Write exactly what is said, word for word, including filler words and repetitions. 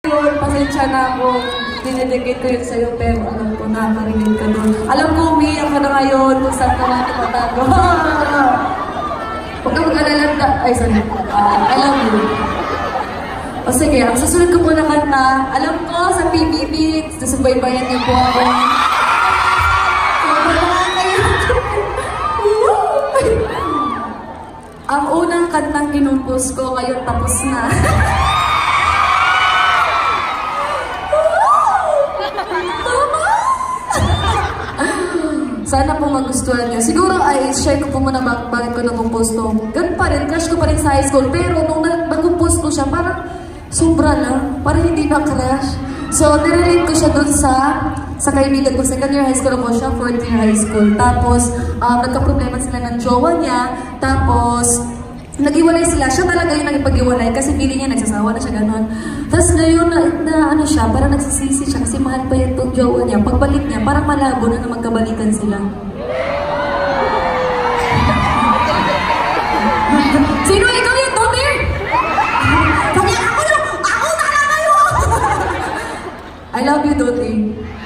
Yun, pasensya na ako. Dinedicate ko yun sa'yo, pero alam ko nakakarinig ka doon. Alam ko, umiyak ka na ngayon kung saan ka natin matago. Huwag ka mag-alalanda. Ay, sorry. Uh, I love you. O sige, ang susunod ko po na kanta, alam ko sa P B B, nasubaybayan niyo po ako. Ang unang kantang kinumpos ko, ngayon tapos na. Sana po magustuhan niyo. Siguro ay share ko po muna bak bakit ko na-compose to. Ganun pa rin, crush ko pa rin sa high school. Pero nung nag-compose ko siya, parang sobra lang. Parang hindi na crush. So, nirelate ko siya dun sa sa kaibigan ko. Second year high school ako siya, fourth year high school. Tapos, um, nagka-problema sila ng jowa niya. Tapos, nag-iwalay sila. Siya talaga yung nagipag-iwalay kasi feeling niya nagsasawa na siya gano'n. Tapos ngayon na, na ano siya, parang nagsisisi siya kasi mahal pa yung jowa niya. Pagbalik niya, parang malabo na na magkabalikan sila. Sino ikaw yung Totir? Kaya ako yung, ako na kayo! I love you, Totir.